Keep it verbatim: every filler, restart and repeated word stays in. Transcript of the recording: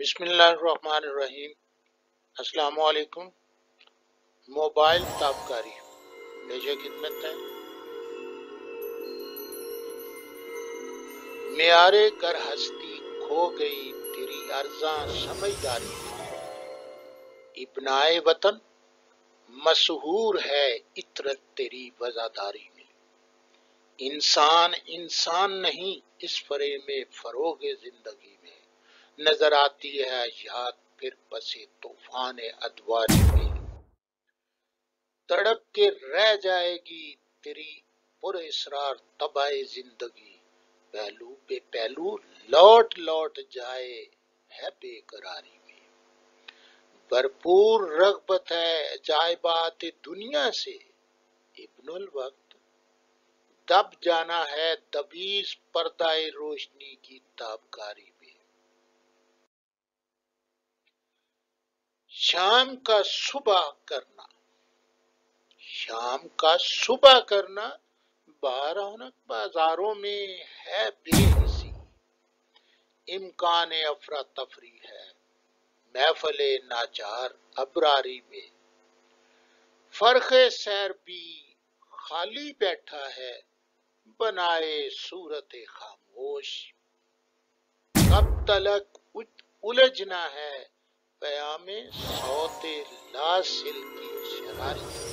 بسم اللہ الرحمن الرحیم۔ السلام علیکم۔ موبائل تابکاری پیش خدمت ہے۔ معیار گر ہستی کھو گئی تیری ارزاں سمجھداری میں، ابنائے وطن مسحور ہے عطرت تیری وزاداری میں۔ انسان انسان نہیں اس فرے میں فروغ زندگی میں، نظر آتی ہے یاد پھر پسے طوفان ادواری میں۔ تڑپ کے رہ جائے گی تیری پر اسرار طبع زندگی، پہلو پہ پہلو لوٹ لوٹ جائے ہے بے قراری میں۔ بھرپور رغبت ہے عجائبات دنیا سے، ابن الوقت دب جانا ہے دبیز پردہ روشنی کی تابکاری میں۔ شام کا صبح کرنا شام کا صبح کرنا بارونق بازاروں میں ہے بے حسی، امکان افراتفری ہے محفل ناچار ابراری میں۔ فرق سیر بھی خالی بیٹھا ہے بنائے صورت خاموش، کب تلک الجھنا ہے پیام صوت لاسل کی شراری۔